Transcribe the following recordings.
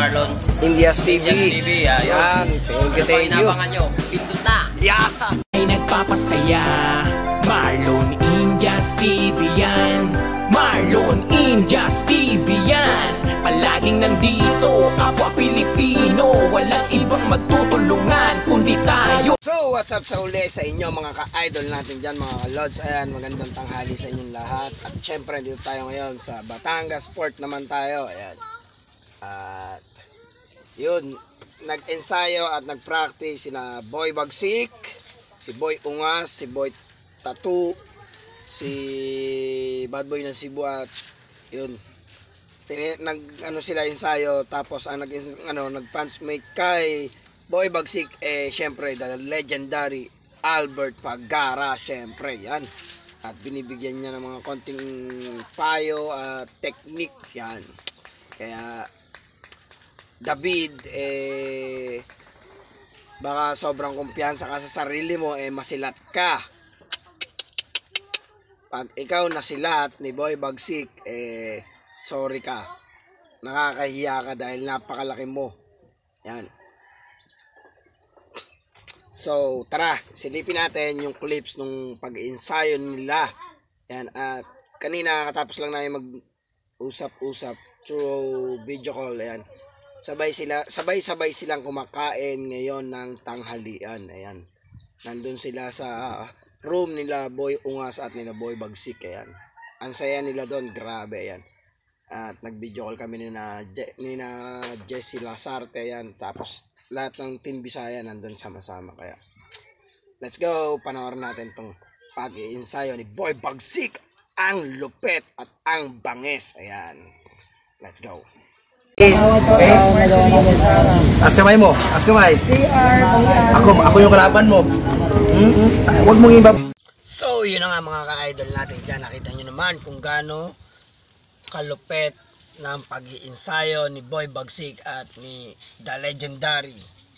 Marlon Indias TV. Yan. Thank you. Inabangan nyo. Pindot na. Yeah. Ay nagpapasaya, Marlon Indias TV yan. Marlon Indias TV yan. Palaging nandito, kapwa Pilipino. Walang ibang magtutulungan kundi tayo. So what's up sa uli sa inyo mga ka-idol natin dyan, mga ka-lods. Ayan, magandang tanghali sa inyong lahat. At syempre dito tayo ngayon sa Batangas Port naman tayo. Ayan. At yun, nag-ensayo at nag-practice sina Boy Bagsik, si Boy Ungas, si Boy Tattoo, si BADBOY Ng Cebu. At yun, sila ensayo. Tapos ang nag-punch make kay Boy Bagsik, syempre the legendary Pagara, syempre yan. At binibigyan niya ng mga konting payo at technique yan. Kaya David, baka sobrang kumpiyansa ka sa sarili mo, masilat ka. Pag ikaw nasilat ni Boy Bagsik, sorry ka. Nakakahiya ka dahil napakalaki mo. Yan. So, tara, silipin natin yung clips nung pag-ensayo nila. Yan, at kanina katapos lang namin mag-usap-usap through video call. Ayan. Sabay-sabay silang kumakain ngayon ng tanghalian. Ayan. Nandun sila sa room nila Boy Ungas at nila Boy Bagsik. Ayan. Ang saya nila doon, grabe. Ayan. At nag-video call kami ni na Jessie Lazarte. Ayan. Tapos lahat ng Team Bisaya nandun sama-sama. Kaya let's go. Panoorin natin tong pag-iensayo ni Boy Bagsik. Ang lupet at ang banges. Ayan. Let's go. As kamay mo, as kamay. Ako yung kalaban mo. Huwag mong iba. So, yun na nga mga ka-idol natin dyan. Nakita nyo naman kung gaano kalupet ng pag-iensayo ni Boy Bagsik at ni the legendary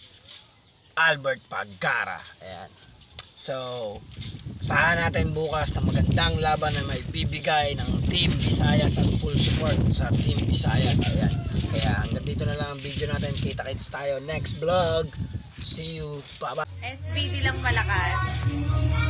Pagara. Ayan. So, saan natin bukas na magandang laban na may bibigay ng Team Visayas at full support sa Team Visayas. Ayan. Kaya hanggang dito na lang ang video natin. Kita-kits tayo next vlog. See you. Bye-bye. SBD lang malakas.